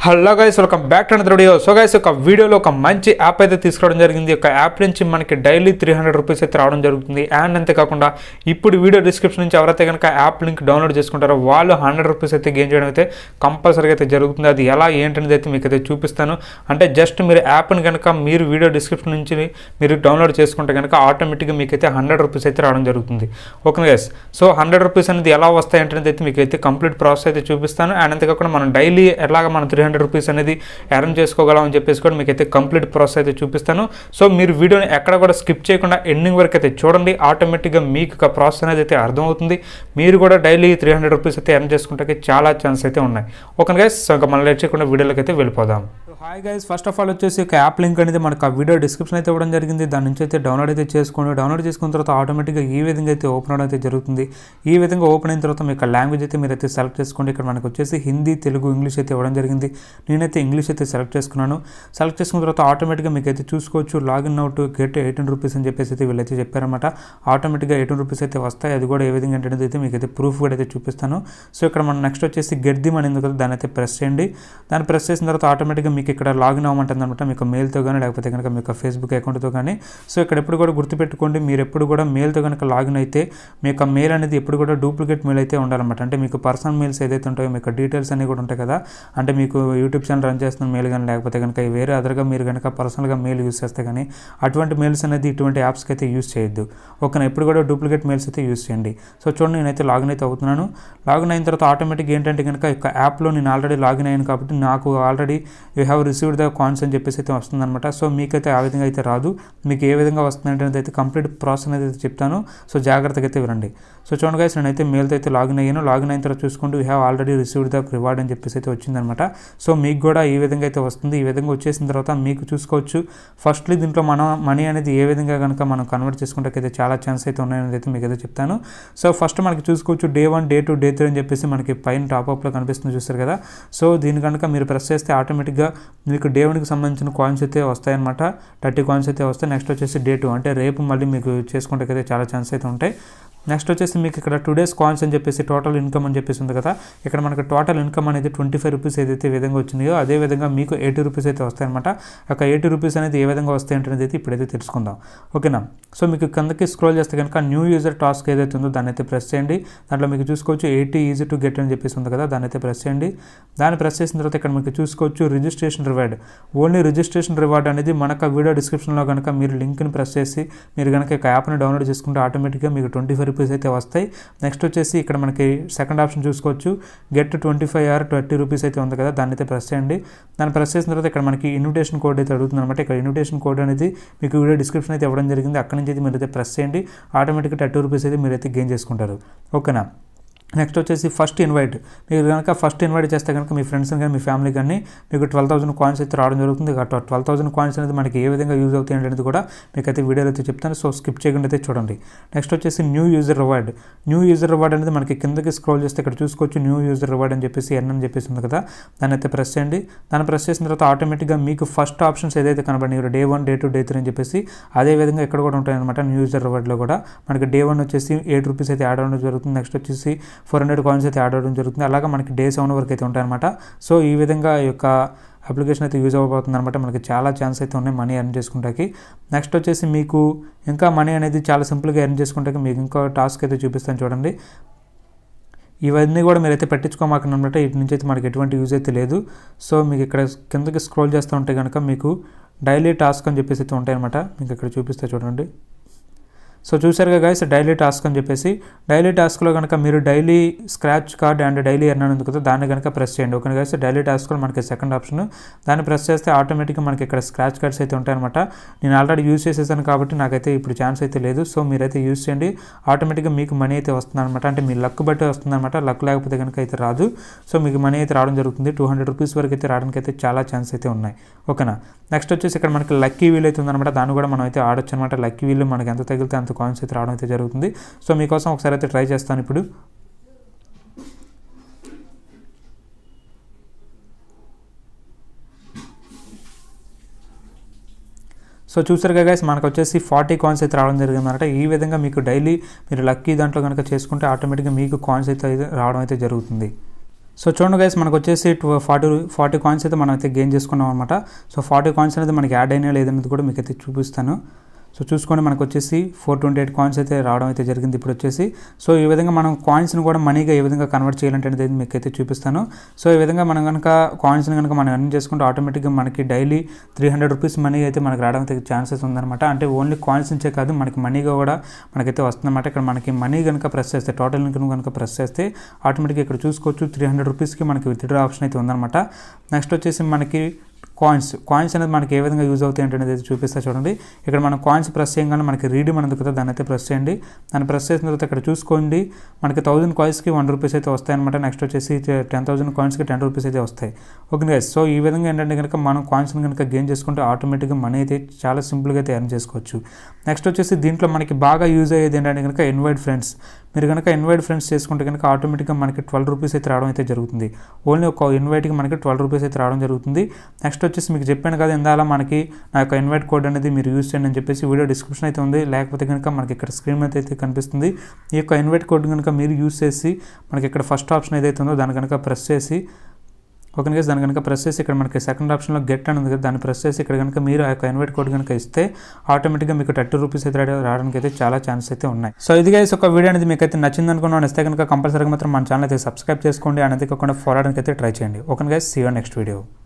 Hello guys, welcome back to another video. So guys, ఒక వీడియోలో ఒక మంచి యాప్ అయితే తీసుకురావడం జరిగింది. ఒక యాప్ నుంచి మనకి డైలీ 300 రూపీస్ అయితే రావడం జరుగుతుంది. అండ్ అంతేకాకుండా ఇప్పుడు వీడియో డిస్క్రిప్షన్ నుంచి ఎవరైతే కనుక యాప్ లింక్ డౌన్లోడ్ చేసుకుంటారో వాళ్ళు 100 రూపీస్ అయితే గెయిన్ చేయడం అయితే కంపల్సరీగా అయితే జరుగుతుంది. అది ఎలా ఏంటనేది అయితే మీకు అయితే చూపిస్తాను. అంటే జస్ట్ మీరు యాప్ని కనుక మీరు వీడియో డిస్క్రిప్షన్ నుంచి మీరు డౌన్లోడ్ చేసుకుంటే కనుక ఆటోమేటిక్గా మీకైతే 100 రూపీస్ అయితే రావడం జరుగుతుంది. ఓకే గైస్, సో 100 రూపీస్ అనేది ఎలా వస్తాయి అంటే అయితే మీకు అయితే కంప్లీట్ ప్రాసెస్ అయితే చూపిస్తాను. అండ్ అంతేకాకుండా మనం డైలీ ఎలాగ మనం 300 రూపీస్ అనేది ఎర్న్ చేసుకోగలం అని చెప్పేసి కూడా మీకు అయితే కంప్లీట్ ప్రాసెస్ అయితే చూపిస్తాను. సో మీరు వీడియోని ఎక్కడ కూడా స్కిప్ చేయకుండా ఎండింగ్ వరకు అయితే చూడండి. ఆటోమేటిక్గా మీకు ప్రాసెస్ అనేది అయితే అర్థమవుతుంది. మీరు కూడా డైలీ 300 రూపీస్ అయితే ఎర్న్ చేసుకుంటే చాలా ఛాన్స్ అయితే ఉన్నాయి. ఓకే గైస్, సో ఇంకా మనం లేట్ చేయకుండా వీడియోలోకి అయితే వెళ్ళిపోదాం. Hi guys, first of all వచ్చేసి ఒక యాప్ లింక్ అనేది మనకు ఆ వీడియో డిస్క్రిప్షన్ అయితే ఇవ్వడం జరిగింది. దాని నుంచి అయితే డౌన్లోడ్ అయితే చేసుకోండి. డౌన్లోడ్ చేసుకున్న తర్వాత ఆటోమేటిక్గా ఈ విధంగా అయితే ఓపెన్ అవడం అయితే జరుగుతుంది. ఈ విధంగా ఓపెన్ అయిన తర్వాత మీకు లాంగ్వేజ్ అయితే మీరు అయితే సెలెక్ట్ చేసుకోండి. ఇక్కడ మనకు వచ్చేసి హిందీ, తెలుగు, ఇంగ్లీష్ అయితే ఇవ్వడం జరిగింది. నేనైతే ఇంగ్లీష్ అయితే సెలెక్ట్ చేసుకున్నాను. సెలెక్ట్ చేసుకున్న తర్వాత ఆటోమేటిక్గా మీకు అయితే చూసుకోవచ్చు లాగిన్ అవుట్ గెట్ 18 రూపీస్ అని చెప్పేసి అయితే వీళ్ళైతే చెప్పారన్నమాట. ఆటోమేటిక్గా 18 రూపీస్ అయితే వస్తాయి. అది కూడా ఏ విధంగా ఏంటనేది అయితే మీకు అయితే ప్రూఫ్ కూడా అయితే చూపిస్తాను. సో ఇక్కడ మనం నెక్స్ట్ వచ్చేసి గెట్ ది మనీ ఉంది కదా, దాన్ని అయితే ప్రెస్ చేయండి. దాన్ని ప్రెస్ చేసిన తర్వాత ఆటోమేటిక్గా మీకు ఇక్కడ లాగిన్ అవ్వమంటుంది అనమాట. మీకు మెయిల్తో కానీ లేకపోతే కనుక మీకు ఫేస్బుక్ అకౌంట్తో కానీ. సో ఇక్కడ ఎప్పుడు కూడా గుర్తుపెట్టుకోండి, మీరు ఎప్పుడు కూడా మెయిల్తో కనుక లాగిన్ అయితే మీకు ఆ మెయిల్ అనేది ఎప్పుడు కూడా డూప్లికేట్ మెయిల్ అయితే ఉండాలన్నమాట. అంటే మీకు పర్సనల్ మెయిల్స్ ఏదైతే ఉంటాయో మీకు డీటెయిల్స్ అన్నీ కూడా ఉంటాయి కదా. అంటే మీకు యూట్యూబ్ ఛానల్ రన్ చేస్తున్న మెయిల్ కానీ లేకపోతే కనుక వేరే అదర్గా మీరు కనుక పర్సనల్గా మెయిల్ యూస్ చేస్తే కానీ అటువంటి మెయిల్స్ అనేది ఇటువంటి యాప్స్కి అయితే యూస్ చేయొద్దు. ఓకేనా, ఎప్పుడు కూడా డూప్లికేట్ మెయిల్స్ అయితే యూస్ చేయండి. సో చూడండి, నేనైతే లాగిన్ అయితే అవుతున్నాను. లాగిన్ అయిన తర్వాత ఆటోమేటిక్ ఏంటంటే కనుక ఇక యాప్లో నేను ఆల్రెడీ లాగిన్ అయ్యాను కాబట్టి నాకు already you have received the coins అని చెప్పేసి అయితే వస్తుందన్నమాట. సో మీకైతే ఆ విధంగా అయితే రాదు. మీకు ఏ విధంగా వస్తుంది అంటే అయితే కంప్లీట్ ప్రాసెస్ అనేది అయితే చెప్తాను. సో జాగ్రత్తగా అయితే వినండి. సో చూడండి గైస్, నేనైతే మెయిల్తో అయితే లాగిన్ అయ్యాను. లాగిన్ అయిన తర్వాత చూసుకుంటూ you have already received the reward అని చెప్పేసి అయితే వచ్చిందనమాట. సో మీకు కూడా ఈ విధంగా అయితే వస్తుంది. ఈ విధంగా వచ్చేసిన తర్వాత మీకు చూసుకోవచ్చు ఫస్ట్లీ దీంట్లో మనం మనీ అనేది ఏ విధంగా కనుక మనం కన్వర్ట్ చేసుకుంటే అయితే చాలా ఛాన్స్ అయితే ఉన్నాయని అయితే మీకు అయితే చెప్తాను. సో ఫస్ట్ మనకి చూసుకోవచ్చు డే 1, డే 2, డే 3 అని చెప్పేసి మనకి పైన టాప్అప్లో కనిపిస్తుంది చూస్తారు కదా. సో దీని కనుక మీరు ప్రెస్ చేస్తే ఆటోమేటిక్గా మీకు డే 1కి సంబంధించిన కాయిన్స్ అయితే వస్తాయన్నమాట. 30 కాయిన్స్ అయితే వస్తాయి. నెక్స్ట్ వచ్చేసి డే 2 అంటే రేపు మళ్ళీ మీకు చేసుకుంటే అయితే చాలా ఛాన్స్ అయితే ఉంటాయి. నెక్స్ట్ వచ్చేసి మీకు ఇక్కడ 2 days కాయిన్స్ అని చెప్పేసి టోటల్ ఇన్కమ్ అని చెప్పేసి ఉంది కదా. ఇక్కడ మనకి టోటల్ ఇన్కమ్ అనేది 25 రూపీస్ ఏదైతే విధంగా వచ్చినాయో అదే విధంగా మీకు 80 రూపీస్ అయితే వస్తాయన్నమాట. ఒక 80 రూపీస్ అనేది ఏ విధంగా వస్తాయి అంటే అయితే ఇప్పుడైతే తెలుసుకుందాం. ఓకేనా, సో మీకు కిందకి స్క్రోల్ చేస్తే కనుక న్యూ యూజర్ టాస్క్ ఏదైతే ఉందో దాన్ని అయితే ప్రెస్ చేయండి. దాంట్లో మీకు చూసుకోవచ్చు 80 ఈజీ టు గెట్ అని చెప్పేసి ఉంది కదా, దాన్ని అయితే ప్రెస్ చేయండి. దాన్ని ప్రెస్ చేసిన తర్వాత ఇక్కడ మీకు చూసుకోవచ్చు registration reward. Only registration reward అనేది మనకు వీడియో డిస్క్రిప్షన్లో కనుక మీరు లింక్ని ప్రెస్ చేసి మీరు కనుక ఒక యాప్ని డౌన్లోడ్ చేసుకుంటే ఆటోమేటిక్గా మీకు 25 రూపీస్ అయితే వస్తాయి. నెక్స్ట్ వచ్చేసి ఇక్కడ మనకి సెకండ్ ఆప్షన్ చూసుకోవచ్చు గెట్ 25 or 30 రూపీస్ అయితే ఉంది కదా, దాన్ని అయితే ప్రెస్ చేయండి. దాన్ని ప్రెస్ చేసిన తర్వాత ఇక్కడ మనకి ఇన్విటేషన్ కోడ్ అయితే అడుగుతుంది అనమాట. ఇక్కడ ఇన్విటేషన్ కోడ్ అనేది మీకు వీడియో డిస్క్రిప్షన్ అయితే ఇవ్వడం జరిగింది. అక్కడ నుంచి అయితే మీరు అయితే ప్రెస్ చేయండి. ఆటోమేటిక్గా 30 రూపీస్ అయితే మీరు అయితే గెయిన్ చేసుకుంటారు. ఓకేనా, నెక్స్ట్ వచ్చేసి ఫస్ట్ ఇన్వైట్. మీరు కనుక ఫస్ట్ ఇన్వైట్ చేస్తే కనుక మీ ఫ్రెండ్స్ కానీ మీ ఫ్యామిలీ కానీ మీకు 12,000 కాయిన్స్ అయితే రావడం జరుగుతుంది. 12,000 కాయిన్స్ అనేది మనకి ఏ విధంగా యూజ్ అవుతాయి అనేది కూడా మీకు అయితే వీడియోలో అయితే చెప్తాను. సో స్కిప్ చేయకుండా అయితే చూడండి. నెక్స్ట్ వచ్చేసి new user reward. New user reward అనేది మనకి కిందకి స్క్రోల్ చేస్తే ఇక్కడ చూసుకోవచ్చు న్యూ యూజర్ రివార్డ్ అని చెప్పేసి ఎన్ అని చెప్పేసి ఉంది కదా, దాన్ని అయితే ప్రెస్ చేయండి. దాన్ని ప్రెస్ చేసిన తర్వాత ఆటోమేటిక్గా మీకు ఫస్ట్ ఆప్షన్స్ ఏదైతే కనబడినాయో డే 1, డే 2, డే 3 అని చెప్పేసి అదే విధంగా ఇక్కడ కూడా ఉంటాయన్నమాట. న్యూ యూజర్ రివార్డ్లో కూడా మనకి డే 1 వచ్చేసి 8 రూపీస్ అయితే యాడ్ అవ్వడం జరుగుతుంది. నెక్స్ట్ వచ్చేసి 400 కాయిన్స్ అయితే యాడ్ అవ్వడం జరుగుతుంది. అలాగా మనకి డే 7 వరకు అయితే ఉంటాయన్నమాట. సో ఈ విధంగా ఈ యొక్క అప్లికేషన్ అయితే యూజ్ అవ్వబోతుంది అనమాట. మనకి చాలా ఛాన్స్ అయితే ఉన్నాయి మనీ ఎర్న్ చేసుకుంటాకి. నెక్స్ట్ వచ్చేసి మీకు ఇంకా మనీ అనేది చాలా సింపుల్గా ఎర్న్ చేసుకుంటాకి మీకు ఇంకో టాస్క్ అయితే చూపిస్తాను చూడండి. ఇవన్నీ కూడా మీరైతే పెట్టించుకోమాకనమాట. ఇటు నుంచి అయితే మనకి ఎటువంటి యూజ్ అయితే లేదు. సో మీకు ఇక్కడ కిందకి స్క్రోల్ చేస్తూ ఉంటే కనుక మీకు డైలీ టాస్క్ అని చెప్పేసి అయితే ఉంటాయన్నమాట. మీకు ఇక్కడ చూపిస్తే చూడండి. సో చూసారుగా గైస్, డైలీ టాస్క్ అని చెప్పేసి డైలీ టాస్క్లో కనుక మీరు daily scratch card and daily earn అనేది కదా, దాన్ని కనుక ప్రెస్ చేయండి. ఓకే గైస్, డైలీ టాస్క్లో మనకి సెకండ్ ఆప్షన్. దాన్ని ప్రెస్ చేస్తే ఆటోమేటిక్గా మనకి ఇక్కడ స్క్రాచ్ కార్డ్స్ అయితే ఉంటాయన్నమాట. నేను ఆల్రెడీ యూజ్ చేసేసాను కాబట్టి నాకైతే ఇప్పుడు ఛాన్స్ అయితే లేదు. సో మీరైతే యూజ్ చేయండి. ఆటోమేటిక్గా మీకు మనీ అయితే వస్తుంది అనమాట. అంటే మీ లక్ బట్టి వస్తుంది అనమాట. లక్ లేకపోతే కనుక అయితే రాదు. సో మీకు మనీ అయితే రావడం జరుగుతుంది. 200 రూపీస్ వరకు అయితే రావడానికి అయితే చాలా ఛాన్స్ అయితే ఉన్నాయి. ఓకేనా, నెక్స్ట్ వచ్చేసి ఇక్కడ మనకి లక్కీ వీల్ అయితే ఉందన్నమాట. దాన్ని కూడా మనం అయితే ఆడొచ్చు అనమాట. లక్కీ వీల్ మనకి ఎంత తగిలితే అంత కాయిన్స్ అయితే రావడం అయితే జరుగుతుంది. సో మీకోసం ఒకసారి అయితే ట్రై చేస్తాను ఇప్పుడు. సో చూసారుగా గైస్, మనకు వచ్చేసి 40 కాయిన్స్ అయితే రావడం జరిగిందన్నమాట. ఈ విధంగా మీకు డైలీ మీరు లక్కీ దాంట్లో కనుక చేసుకుంటే ఆటోమేటిక్గా మీకు కాయిన్స్ అయితే రావడం అయితే జరుగుతుంది. సో చూడండి గైస్, మనకు వచ్చేసి 40 కాయిన్స్ అయితే మనం అయితే గెయిన్ చేసుకున్నాం అనమాట. సో 40 కాయిన్స్ అనేది మనకి యాడ్ అయినా లేదనేది కూడా మీకు అయితే చూపిస్తాను. సో చూసుకోండి, మనకు వచ్చేసి 428 కాయిన్స్ అయితే రావడం అయితే జరిగింది ఇప్పుడు వచ్చేసి. సో ఈ విధంగా మనం కాయిన్స్ని కూడా మనీగా ఏ విధంగా కన్వర్ట్ చేయాలంటే అనేది మీకు అయితే చూపిస్తాను. సో ఈ విధంగా మనం కనుక కాయిన్స్ని కనుక మనం ఎర్న్ చేసుకుంటే ఆటోమేటిక్గా మనకి డైలీ 300 రూపీస్ మనీ అయితే మనకి రావడం అయితే ఛాన్సెస్ ఉందన్నమాట. అంటే ఓన్లీ కాయిన్స్ నుంచే కాదు, మనకి మనీగా కూడా మనకైతే వస్తుందన్నమాట. ఇక్కడ మనకి మనీ కనుక ప్రెస్ చేస్తే, టోటల్ ఇన్కమ్ కనుక ప్రెస్ చేస్తే ఆటోమేటిక్గా ఇక్కడ చూసుకోవచ్చు 300 రూపీస్కి మనకి విత్డ్రా ఆప్షన్ అయితే ఉందన్నమాట. నెక్స్ట్ వచ్చేసి మనకి కాయిన్స్ అనేది మనకి ఏ విధంగా యూజ్ అవుతాయి అనేది చూపిస్తా చూడండి. ఇక్కడ మనం కాయిన్స్ ప్రెస్ చేయగానే మనకి రీడీమ్ అనేది కదా, దాన్ని అయితే ప్రెస్ చేయండి. దాన్ని ప్రెస్ చేసిన తర్వాత ఇక్కడ చూసుకోండి, మనకి 1000 కాయిన్స్కి 1 రూపీస్ అయితే వస్తాయి అనమాట. నెక్స్ట్ వచ్చేసి 10,000 కాయిన్స్కి 10 రూపీస్ అయితే వస్తాయి. ఓకే గైస్, సో ఈ విధంగా ఏంటంటే కనుక మనం కాయిన్స్ని కనుక గెయిన్ చేసుకుంటే ఆటోమేటిక్గా మనీ అయితే చాలా సింపుల్గా అయితే ఎర్న్ చేసుకోవచ్చు. నెక్స్ట్ వచ్చేసి దీంట్లో మనకి బాగా యూజ్ అయ్యేది ఏంటంటే కనుక ఇన్వైట్ ఫ్రెండ్స్. మీరు కనుక ఇన్వైట్ ఫ్రెండ్స్ చేసుకుంటే కనుక ఆటోమేటిక్గా మనకి 12 రూపీస్ అయితే రావడం అయితే జరుగుతుంది. ఓన్లీ ఒక ఇన్వైట్కి మనకి 12 రూపీస్ అయితే రావడం జరుగుతుంది. నెక్స్ట్ వచ్చేసి మీకు చెప్పాను కదా ఇందాల, మనకి నా యొక్క ఇన్వైట్ కోడ్ అనేది మీరు యూజ్ చేయండి అని చెప్పేసి వీడియో డిస్క్రిప్షన్ అయితే ఉంది, లేకపోతే కనుక మనకి ఇక్కడ స్క్రీన్ అయితే కనిపిస్తుంది. ఈ యొక్క ఇన్వైట్ కోడ్ కనుక మీరు యూజ్ చేసి మనకి ఇక్కడ ఫస్ట్ ఆప్షన్ ఏదైతే ఉందో దాన్ని కనుక ప్రెస్ చేసి, ఓకే గైస్, దాన్ని కనుక ప్రెస్ చేసి ఇక్కడ మనకి సెకండ్ ఆప్షన్లో గెట్ అని ఉంది కదా, దాన్ని ప్రెస్ చేసి ఇక్కడ కనుక మీరు ఆ యొక్క ఇన్వైట్ కోడ్ కనుక ఇస్తే ఆటోమేటిక్గా మీకు 30 రూపీస్ అయితే రావడానికి అయితే చాలా ఛాన్సెస్ అయితే ఉన్నాయి. సో ఇది గైస్, ఒక వీడియో అనేది మీకు అయితే నచ్చింది అనుకున్నాను. ఇస్తే కనుక కంపల్సరీగా మాత్రం మన ఛానల్ అయితే సబ్స్క్రైబ్ చేసుకోండి, అనేది కాకుండా ఫాలో అవడానికి అయితే ట్రై చేయండి. Okay guys, see you next video.